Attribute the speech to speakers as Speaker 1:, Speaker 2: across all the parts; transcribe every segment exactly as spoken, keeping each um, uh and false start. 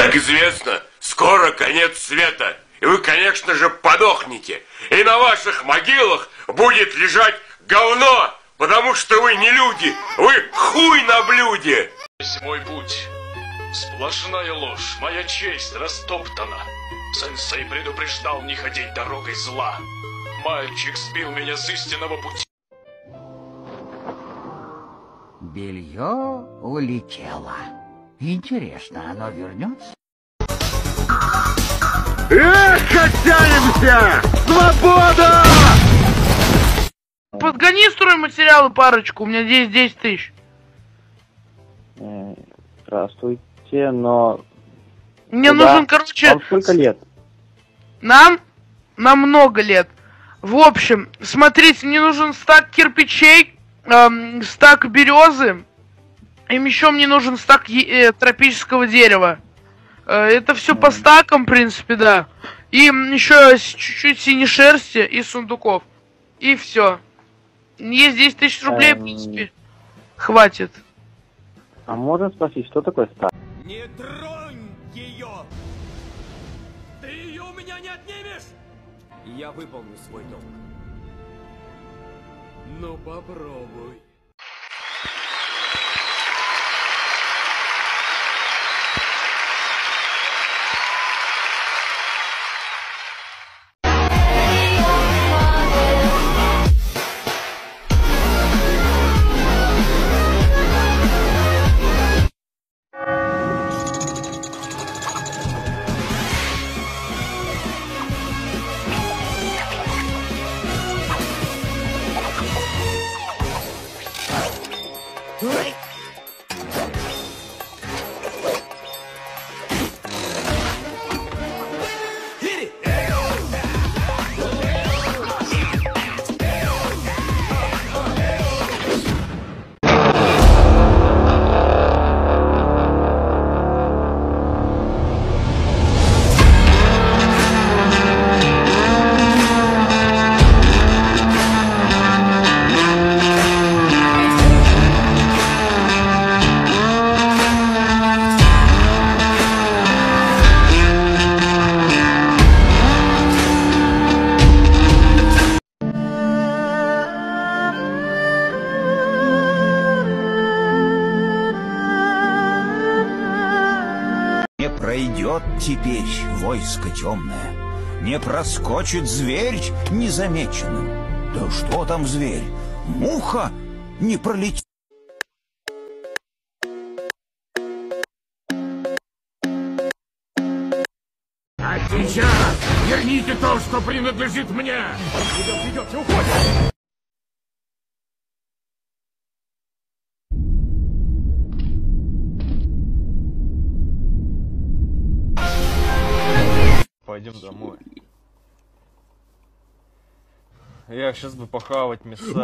Speaker 1: Как известно, скоро конец света, и вы, конечно же, подохнете. И на ваших могилах будет лежать говно, потому что вы не люди, вы хуй на блюде.
Speaker 2: Весь мой путь сплошная ложь, моя честь растоптана. Сенсей предупреждал не ходить дорогой зла. Мальчик сбил меня с истинного пути.
Speaker 3: Белье улетело. Интересно, оно вернется?
Speaker 4: Эх, качаемся! Свобода!
Speaker 5: Подгони стройматериалы парочку, у меня здесь десять тысяч.
Speaker 6: Здравствуйте, но...
Speaker 5: Мне
Speaker 6: Куда?
Speaker 5: нужен, короче...
Speaker 6: Вам сколько лет?
Speaker 5: Нам? Нам много лет. В общем, смотрите, мне нужен стак кирпичей, эм, стак березы, и еще мне нужен стак э, тропического дерева. Э, это все по стакам, в принципе, да. И еще чуть-чуть синей шерсти и сундуков. И все. Есть десять тысяч рублей, в принципе. Хватит.
Speaker 6: А можно спросить, что такое стак?
Speaker 7: Не тронь ее! Ты ее у меня не отнимешь! Я выполню свой долг. Ну попробуй.
Speaker 8: Пройдет теперь войско темное, не проскочит зверь незамеченным. Да что там зверь? Муха не пролетит.
Speaker 4: А сейчас верните то, что принадлежит мне! Идемте, идемте, уходим!
Speaker 9: Пойдем домой. Я сейчас бы похавать мяса.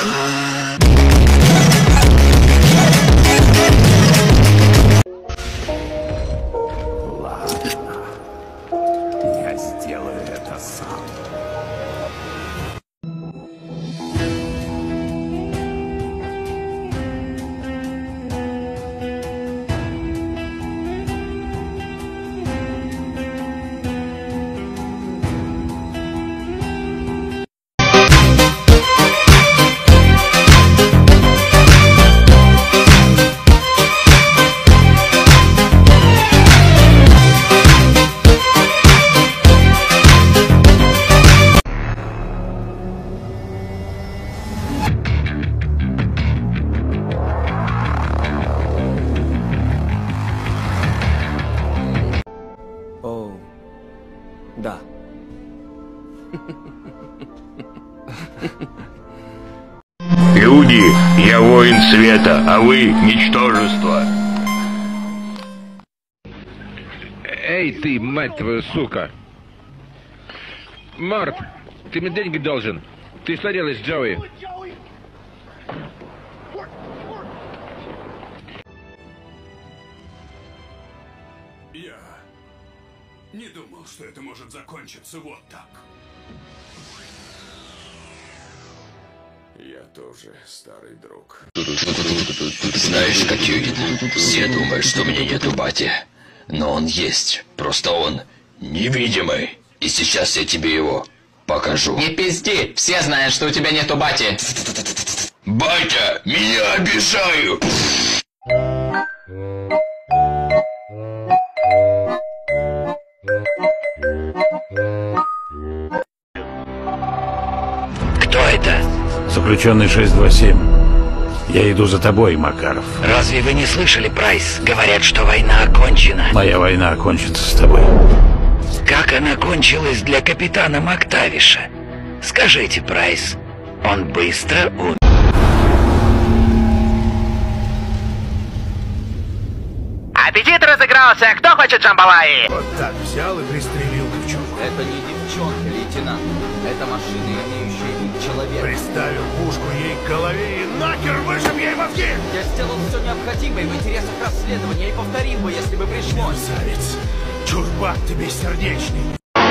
Speaker 4: Ладно. Я сделаю это сам.
Speaker 7: Да.
Speaker 1: Люди, я воин света, а вы ничтожество.
Speaker 10: Эй ты, мать твою, сука! Март, ты мне деньги должен. Ты что делаешь, Джоуи?
Speaker 4: Я не думал, что это может закончиться вот так. Я тоже старый друг.
Speaker 11: Знаешь, как Юрий, все думают, что у меня нету бати. но он есть. Просто он невидимый. И сейчас я тебе его покажу.
Speaker 12: Не пизди, все знают, что у тебя нету бати.
Speaker 11: Батя, меня обижают!
Speaker 13: Кто это?
Speaker 14: Заключенный шесть два семь. Я иду за тобой, Макаров.
Speaker 13: Разве вы не слышали, Прайс? Говорят, что война окончена.
Speaker 14: Моя война окончится с тобой.
Speaker 13: Как она кончилась для капитана Мактавиша? Скажите, Прайс, он быстро умер.
Speaker 12: Аппетит разыгрался! Кто хочет джамбалаи?
Speaker 4: Вот так взял и пристрелил девчонку.
Speaker 15: Это не девчонка, лейтенант. Это машина, имеющая вид человека.
Speaker 4: Приставил пушку ей к голове и нахер вышиб ей мозги!
Speaker 15: Я сделал все необходимое в интересах расследования и повторил бы, если бы пришлось.
Speaker 4: Мерзавец! Чурбак ты бессердечный!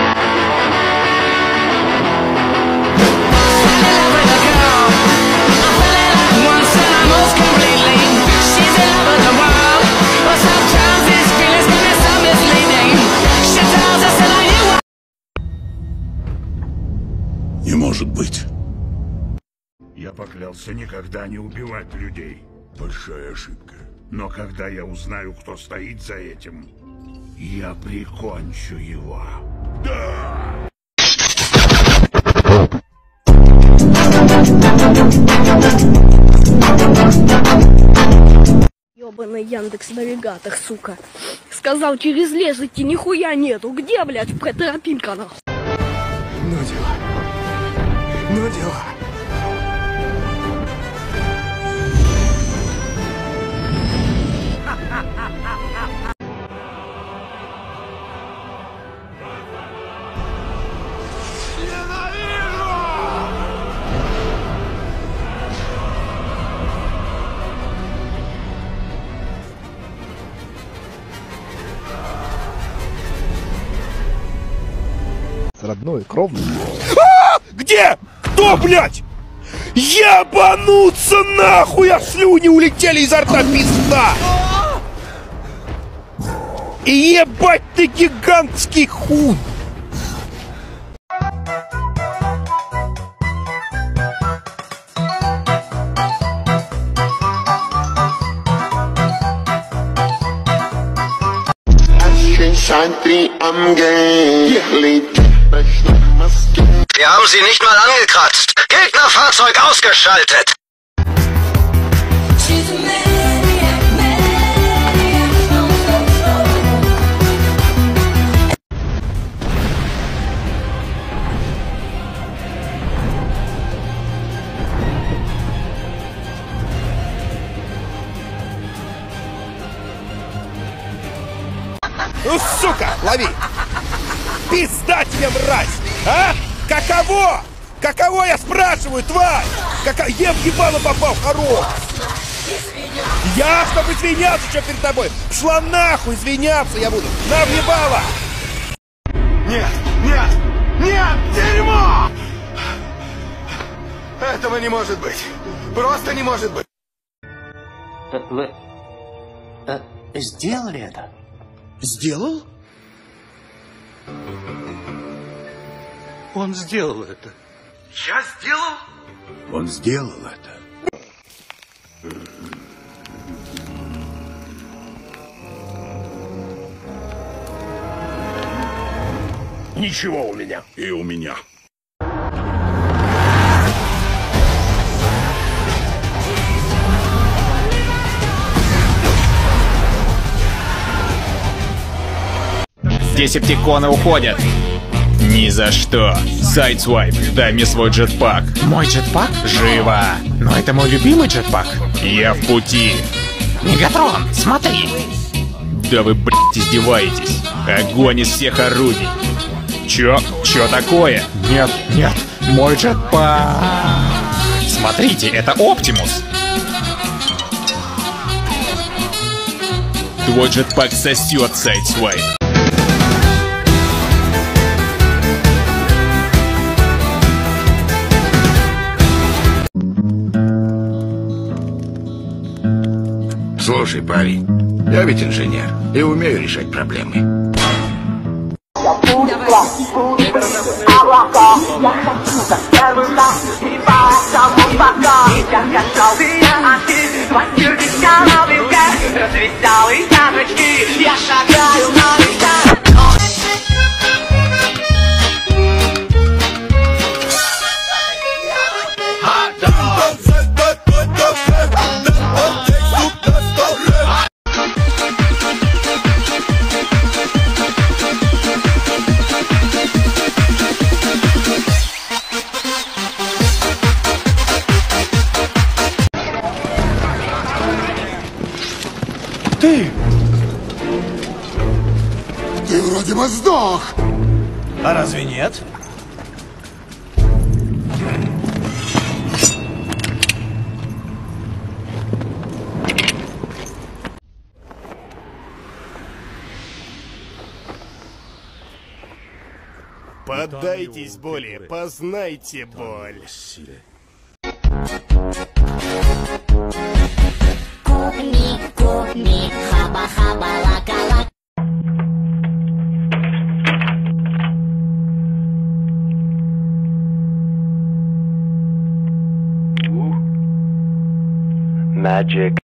Speaker 14: Не может быть.
Speaker 4: Я поклялся никогда не убивать людей. Большая ошибка. Но когда я узнаю, кто стоит за этим, я прикончу его. Да!
Speaker 16: Ёбаный Яндекс-навигатор, сука. Сказал, через лес идти нихуя нету. Где, блядь, тропинка, нахуй?
Speaker 4: Ну дела. Ну дела.
Speaker 17: Родной, кровный.
Speaker 4: А! Где? Кто, блядь? Ебануться нахуй! А слюни улетели изо рта, пизда! И ебать ты гигантский хуй!
Speaker 18: Wir haben sie nicht mal angekratzt. Gegnerfahrzeug ausgeschaltet.
Speaker 4: Ну, сука, лови! Пизда тебе, мразь! А? Каково? Каково, я спрашиваю, тварь? Кака... Ем ебало попал, хорош! Я, чтобы извиняться, что перед тобой? Пшла нахуй, извиняться я буду! На, въебало! Нет, нет, нет, дерьмо! Этого не может быть! Просто не может быть!
Speaker 19: Вы э, сделали это?
Speaker 4: Сделал? Он сделал это.
Speaker 19: Я сделал?
Speaker 4: Он сделал это. Ничего у меня. И у меня.
Speaker 20: Десептиконы уходят. Ни за что. Сайдсвайп, дай мне свой джетпак. Мой джетпак? Живо. Но это мой любимый джетпак. Я в пути. Мегатрон, смотри. Да вы, блядь, издеваетесь. Огонь из всех орудий. Чё? Чё такое? Нет, нет, мой джетпак. Смотрите, это Оптимус. Твой джетпак сосёт, Сайдсвайп.
Speaker 1: Слушай, парень,
Speaker 8: Я ведь инженер и умею решать проблемы.
Speaker 21: Я шагаю на летах.
Speaker 4: Ты! Ты вроде бы сдох!
Speaker 22: А разве нет?
Speaker 4: Поддайтесь боли, познайте боль.
Speaker 21: Куми, куми, хаба, хаба, лака, лака.
Speaker 23: Magic.